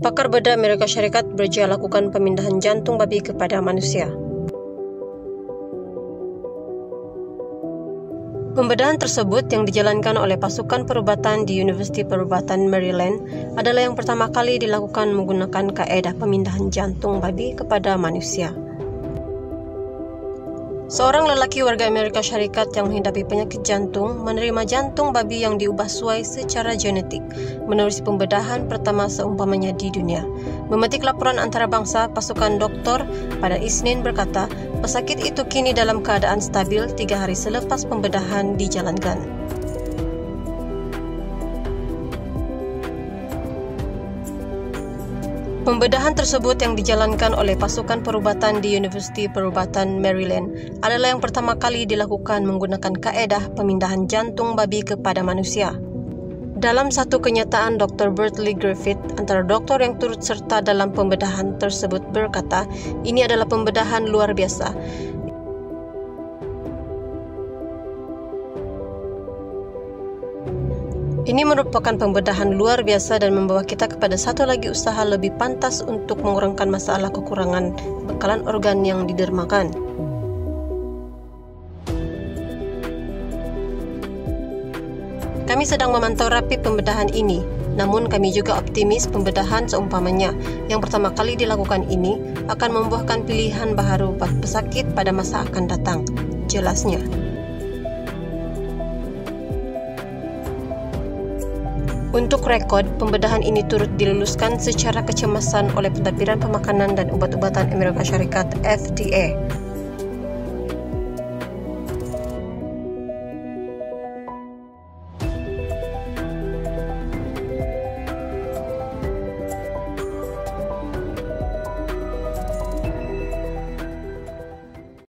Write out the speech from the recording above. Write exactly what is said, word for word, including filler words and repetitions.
Pakar bedah Amerika Syarikat berusaha lakukan pemindahan jantung babi kepada manusia. Pembedahan tersebut yang dijalankan oleh pasukan perubatan di Universiti Perubatan Maryland adalah yang pertama kali dilakukan menggunakan kaedah pemindahan jantung babi kepada manusia. Seorang lelaki warga Amerika Syarikat yang menghadapi penyakit jantung menerima jantung babi yang diubah suai secara genetik menerusi pembedahan pertama seumpamanya di dunia. Memetik laporan antarabangsa, pasukan doktor pada Isnin berkata, pesakit itu kini dalam keadaan stabil tiga hari selepas pembedahan dijalankan. Pembedahan tersebut yang dijalankan oleh pasukan perubatan di Universiti Perubatan Maryland adalah yang pertama kali dilakukan menggunakan kaedah pemindahan jantung babi kepada manusia. Dalam satu kenyataan, doktor Bertley Griffith, antara doktor yang turut serta dalam pembedahan tersebut berkata, ini adalah pembedahan luar biasa. Ini merupakan pembedahan luar biasa dan membawa kita kepada satu lagi usaha lebih pantas untuk mengurangkan masalah kekurangan bekalan organ yang didermakan. Kami sedang memantau rapi pembedahan ini, namun kami juga optimis pembedahan seumpamanya yang pertama kali dilakukan ini akan membuahkan pilihan baharu bagi pesakit pada masa akan datang, jelasnya. Untuk rekod, pembedahan ini turut diluluskan secara kecemasan oleh Pentadbiran Pemakanan dan Ubat-obatan Amerika Syarikat F D A.